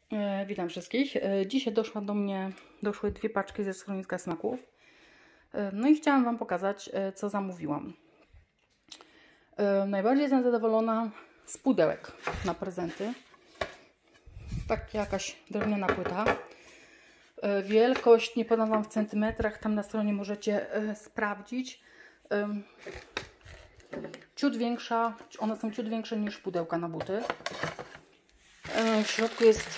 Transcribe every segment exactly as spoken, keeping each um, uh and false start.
E, witam wszystkich. E, dzisiaj doszła do mnie, doszły dwie paczki ze schroniska smaków. E, no i chciałam Wam pokazać, e, co zamówiłam. E, najbardziej jestem zadowolona z pudełek na prezenty. Tak jakaś drewniana płyta. E, wielkość nie podam Wam w centymetrach, tam na stronie możecie e, sprawdzić. E, ciut większa, one są ciut większe niż pudełka na buty. E, w środku jest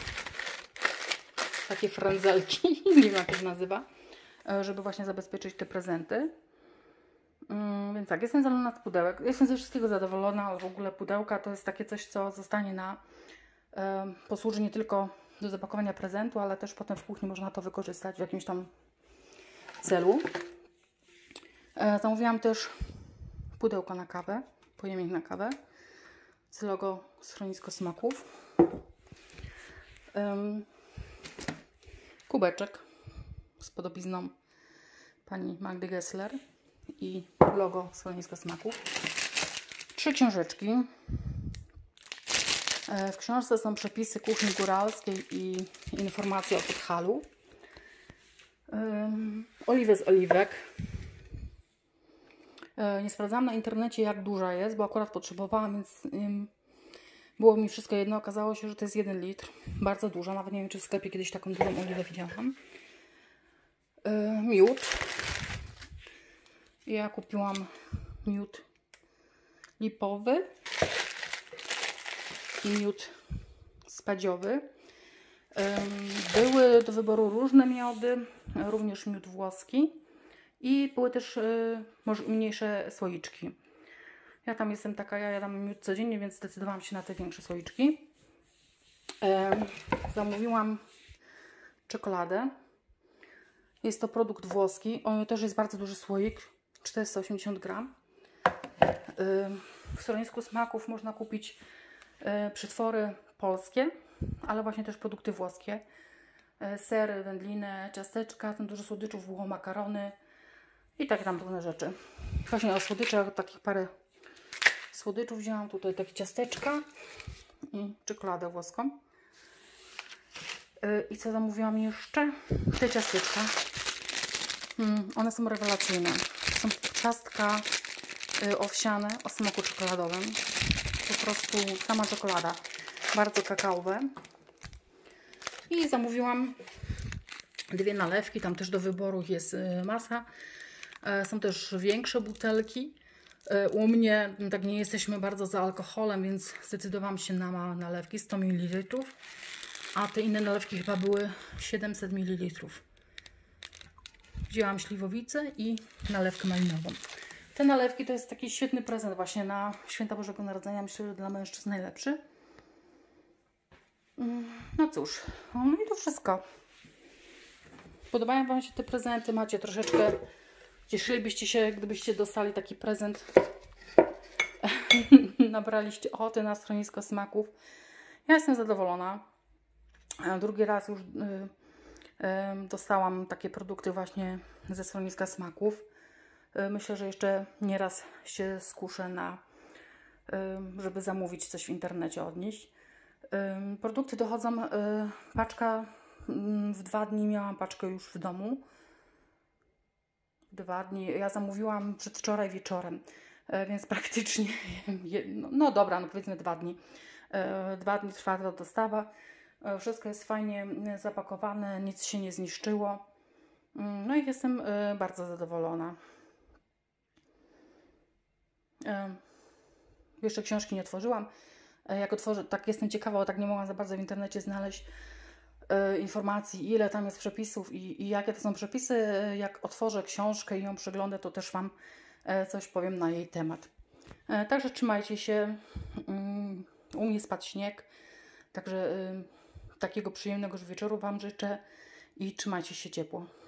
takie frędzelki, nie wiem jak to się nazywa, żeby właśnie zabezpieczyć te prezenty. Więc tak, jestem zadowolona z pudełek. Jestem ze wszystkiego zadowolona, ale w ogóle pudełka to jest takie coś, co zostanie na... E, posłuży nie tylko do zapakowania prezentu, ale też potem w kuchni można to wykorzystać w jakimś tam celu. E, zamówiłam też pudełko na kawę, pojemnik na kawę z logo Schronisko Smaków. Um, kubeczek z podobizną pani Magdy Gessler i logo Schronisko Smaków. Trzy książeczki. W książce są przepisy kuchni góralskiej i informacje o Podhalu. Um, oliwę z oliwek. Nie sprawdzałam na internecie, jak duża jest, bo akurat potrzebowałam, więc um, było mi wszystko jedno. Okazało się, że to jest jeden litr. Bardzo duża. Nawet nie wiem, czy w sklepie kiedyś taką dużą oliwę widziałam. Yy, miód. Ja kupiłam miód lipowy i miód spadziowy. Yy, były do wyboru różne miody, również miód włoski i były też yy, może mniejsze słoiczki. Ja tam jestem taka, ja jadam miód codziennie, więc zdecydowałam się na te większe słoiczki. E, zamówiłam czekoladę. Jest to produkt włoski. On też jest bardzo duży słoik, czterysta osiemdziesiąt gram. E, w schronisku smaków można kupić e, przetwory polskie, ale właśnie też produkty włoskie. E, sery, wędliny, ciasteczka, tam dużo słodyczów, było makarony i takie tam różne rzeczy. Właśnie o słodyczach, takich parę słodyczów wzięłam. Tutaj takie ciasteczka i czekoladę włoską. Yy, I co zamówiłam jeszcze? Te ciasteczka. Yy, one są rewelacyjne. Są ciastka yy, owsiane o smaku czekoladowym. Po prostu sama czekolada. Bardzo kakaowe. I zamówiłam dwie nalewki. Tam też do wyboru jest yy, masa. Yy, są też większe butelki. U mnie tak nie jesteśmy bardzo za alkoholem, więc zdecydowałam się na nalewki sto mililitrów, a te inne nalewki chyba były siedemset mililitrów. Wzięłam śliwowicę i nalewkę malinową. Te nalewki to jest taki świetny prezent właśnie na Święta Bożego Narodzenia. Myślę, że dla mężczyzn najlepszy. No cóż, no i to wszystko. Podobają Wam się te prezenty? Macie troszeczkę... Cieszylibyście się, gdybyście dostali taki prezent. Nabraliście ochoty na schronisko smaków. Ja jestem zadowolona. Drugi raz już y, y, dostałam takie produkty właśnie ze schroniska smaków. Y, myślę, że jeszcze nieraz się skuszę na, y, żeby zamówić coś w internecie od nich. Y, produkty dochodzą, y, paczka y, w dwa dni miałam paczkę już w domu. Dwa dni. Ja zamówiłam przedwczoraj wieczorem, więc praktycznie, no, no dobra, no powiedzmy dwa dni. Dwa dni trwa ta dostawa. Wszystko jest fajnie zapakowane, nic się nie zniszczyło. No i jestem bardzo zadowolona. Jeszcze książki nie otworzyłam. Jak otworzę, tak jestem ciekawa, bo tak nie mogłam za bardzo w internecie znaleźć informacji, ile tam jest przepisów i, i jakie to są przepisy. Jak otworzę książkę i ją przeglądę, to też Wam coś powiem na jej temat. Także trzymajcie się. U mnie spadł śnieg, także takiego przyjemnego wieczoru Wam życzę i trzymajcie się ciepło.